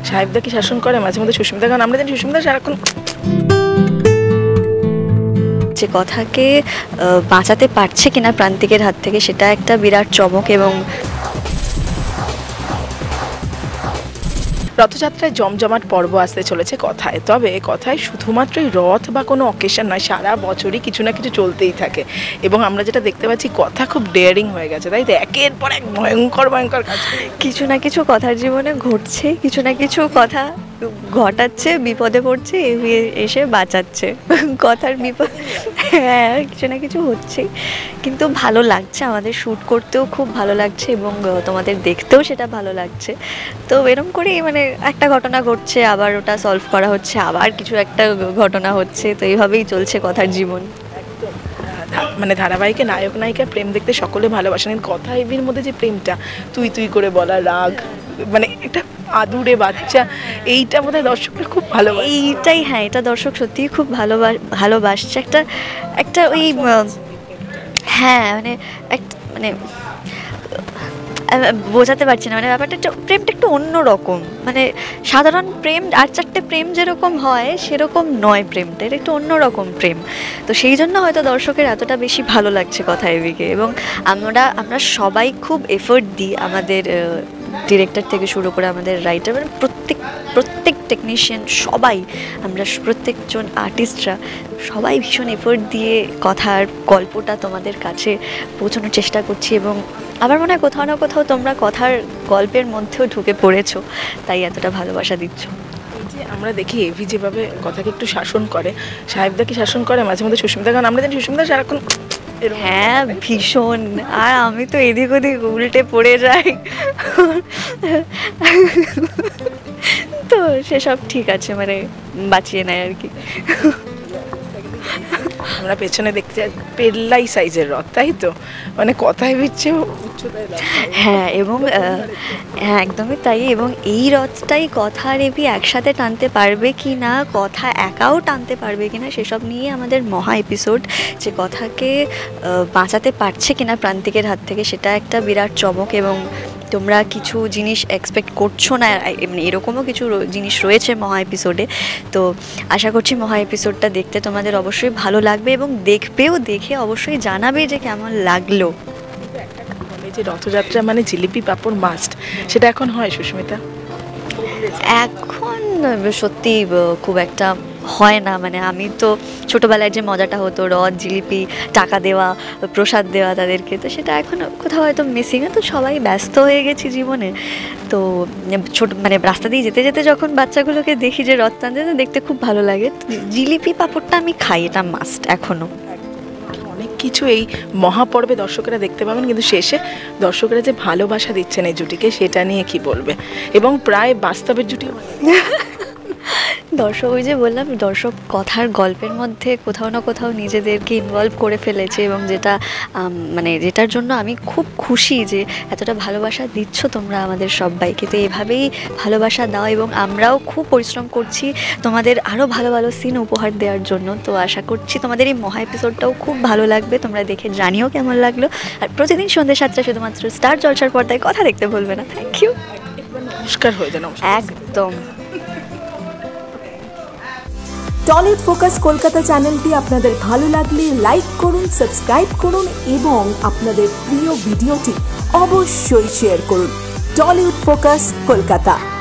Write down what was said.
সাহেবদা কি শাসন করে মাঝে মধ্যে সুস্মিতা, কারণ আমরা জানি সুস্মিতা সারাক্ষণ যে কথাকে বাঁচাতে পারছে কিনা প্রান্তিকের হাত থেকে, সেটা একটা বিরাট চমক। এবং রথযাত্রায় জমজমাট পর্ব আসতে চলেছে কথায়, তবে কথায় শুধুমাত্রই রথ বা কোনো অকেশন নয়, সারা বছরই কিছু না কিছু চলতেই থাকে। এবং আমরা যেটা দেখতে পাচ্ছি, কথা খুব ডেয়ারিং হয়ে গেছে, তাই তো একের পর এক ভয়ঙ্কর ভয়ঙ্কর কাজ কিছু না কিছু কথার জীবনে ঘটছে, কিছু না কিছু কথা ঘটাচ্ছে, বিপদে পড়ছে, এসে বাঁচাচ্ছে কথার বিপদ। হ্যাঁ, কিছু না কিছু হচ্ছেই, কিন্তু ভালো লাগছে, আমাদের শ্যুট করতেও খুব ভালো লাগছে এবং তোমাদের দেখতেও সেটা ভালো লাগছে। তো এরকম করেই মানে একটা ঘটনা ঘটছে, আবার ওটা সলভ করা হচ্ছে, আবার কিছু একটা ঘটনা হচ্ছে, তো এইভাবেই চলছে কথার জীবন। মানে ধারাবাহিকে নায়ক নায়িকা প্রেম দেখতে সকলে ভালোবাসেন, কিন্তু কথা এবির মধ্যে যে প্রেমটা, তুই তুই করে বলা, রাগ, মানে এটা আদুরে বাচ্চা, এইটা বোধহয় দর্শকরা খুব ভালোবাসে। এইটাই, হ্যাঁ, এটা দর্শক সত্যিই খুব ভালোবাসছে। একটা একটা ওই হ্যাঁ মানে একটা মানে বোঝাতে পারছি না, মানে ব্যাপারটা প্রেমটা একটু অন্যরকম, মানে সাধারণ প্রেম আর চারটে প্রেম যেরকম হয় সেরকম নয় প্রেমটা, এটা একটু অন্যরকম প্রেম। তো সেই জন্য হয়তো দর্শকের এতটা বেশি ভালো লাগছে কথা এবিকে। এবং আমরা সবাই খুব এফোর্ট দিই, আমাদের ডিরেক্টর থেকে শুরু করে আমাদের রাইটার, মানে প্রত্যেক টেকনিশিয়ান সবাই, আমরা প্রত্যেকজন আর্টিস্টরা সবাই ভীষণ এফোর্ট দিয়ে কথার গল্পটা তোমাদের কাছে পৌঁছানোর চেষ্টা করছি। এবং আমার মনে হয় কোথাও না কোথাও তোমরা কথার গল্পের মধ্যেও ঢুকে পড়েছো, তাই এতটা ভালোবাসা দিচ্ছ। যে আমরা দেখি এভি যেভাবে কথাকে একটু শাসন করে, সাহেবদা কি শাসন করে মাঝে মধ্যে সুস্মিতা, কারণ আমরা জানি সুস্মিতা সারাক্ষণ হ্যাঁ ভীষণ, আর আমি তো এদিক ওদিক উল্টে পড়ে যাই, তো সেসব ঠিক আছে, মানে বাঁচিয়ে নেয় আর কি। আমরা পেছনে দেখতে যাই পেল্লাই সাইজের রথ, তাই তো, মানে কথায় বিচ্ছে হ্যাঁ, এবং হ্যাঁ একদমই তাই। এবং এই রথটাই কথা আর এভি একসাথে টানতে পারবে কি না, কথা একাও টানতে পারবে কি না, সেসব নিয়ে আমাদের মহা এপিসোড। যে কথাকে বাঁচাতে পারছে কিনা প্রান্তিকের হাত থেকে, সেটা একটা বিরাট চমক। এবং তোমরা কিছু জিনিস এক্সপেক্ট করছো না, এমনি এরকমও কিছু জিনিস রয়েছে মহা এপিসোডে। তো আশা করছি মহা এপিসোডটা দেখতে তোমাদের অবশ্যই ভালো লাগবে, এবং দেখবেও, দেখে অবশ্যই জানাবে যে কেমন লাগলো। যে রথযাত্রা মানে জিলিপি পাপড় মাস্ট, সেটা এখন হয় সুস্মিতা? এখন সত্যি খুব একটা হয় না, মানে আমি তো ছোটোবেলায় যে মজাটা হতো, রথ, জিলিপি, টাকা দেওয়া, প্রসাদ দেওয়া তাদেরকে, তো সেটা এখন কোথাও হয়তো মিসিং। তো সবাই ব্যস্ত হয়ে গেছি জীবনে, তো ছোট মানে রাস্তা দিয়ে যেতে যেতে যখন বাচ্চাগুলোকে দেখি যে রথ টানতে, দেখতে খুব ভালো লাগে। জিলিপি পাঁপড়টা আমি খাই, এটা মাস্ট এখনও। অনেক কিছু এই মহাপর্বে দর্শকেরা দেখতে পাবেন, কিন্তু শেষে দর্শকেরা যে ভালোবাসা দিচ্ছেন এই জুটিকে, সেটা নিয়ে কি বলবে? এবং প্রায় বাস্তবের জুটি দর্শক, ওই যে বললাম, দর্শক কথার গল্পের মধ্যে কোথাও না কোথাও নিজেদেরকে ইনভলভ করে ফেলেছে, এবং যেটা মানে যেটার জন্য আমি খুব খুশি যে এতটা ভালোবাসা দিচ্ছ তোমরা আমাদের সবাইকে। তো এভাবেই ভালোবাসা দাও, এবং আমরাও খুব পরিশ্রম করছি তোমাদের আরও ভালো ভালো সিন উপহার দেওয়ার জন্য। তো আশা করছি তোমাদের এই মহা এপিসোডটাও খুব ভালো লাগবে, তোমরা দেখে জানিও কেমন লাগলো। আর প্রতিদিন সন্ধ্যে 7টায় শুধুমাত্র স্টার জলসার পর্দায় কথা দেখতে ভুলবে না। Thank you. নমস্কার হয়ে যান একদম। টলিউড ফোকাস কলকাতা চ্যানেলটি আপনাদের ভালো লাগলে লাইক করুন, সাবস্ক্রাইব করুন এবং আপনাদের প্রিয় ভিডিওটি অবশ্যই শেয়ার করুন। টলিউড ফোকাস কলকাতা।